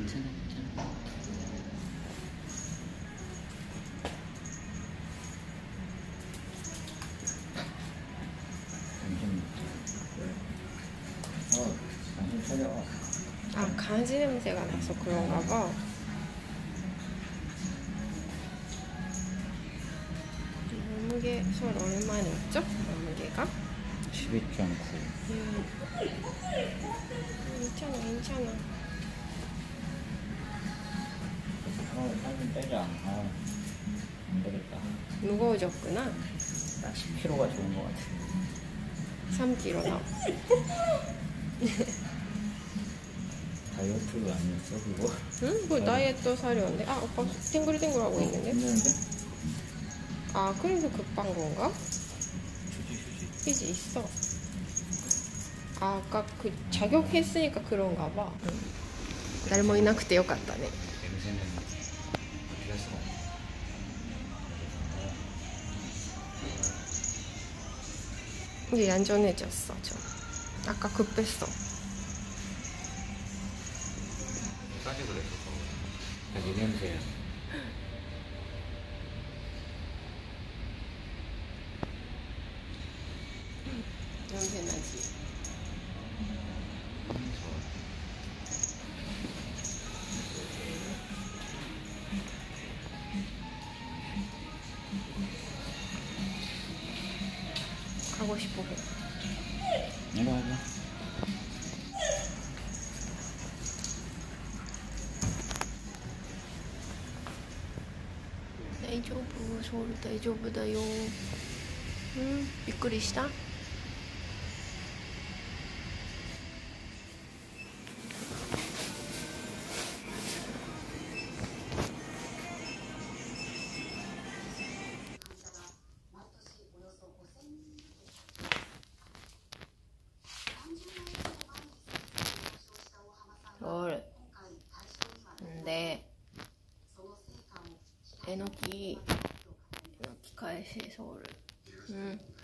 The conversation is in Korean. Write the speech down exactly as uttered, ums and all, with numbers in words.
괜찮아, 괜찮아. 정신 어, 정신 차려. 아, 가지 냄새가 나서 그런가 봐. 몸무게 서울 얼마나 있죠? 몸무게가? 십이 점 구. 음. 괜찮아, 괜찮아. 어, 살 좀 빼자. 아, 안 되겠다. 무거워졌구나. 딱 십 킬로그램가 좋은 것 같아. 삼 킬로그램 나. 다이어트 아니었어, 그거? 응? 그 다이어트 사려는데? 아, 오빠 탱글탱글 하고 있는데? 있는데? 아, 그래서 급한 건가? 휴지, 휴지. 휴지 있어. 아, 아까 그 자격했으니까 그런가 봐. 응. 誰もいなくてよかったね. 냄새는 어떻게 수가 없어. 이제 얌전해졌어, 좀. 아까 급했어. 까지 그랬어. 네 냄새야. 냄새 나지? 가고 싶어 해. 이거 하자. 다이조부, 서울 다이조부다요. 응? びっくりした? 서울. 근데 에너기 에너기返し서울. 응.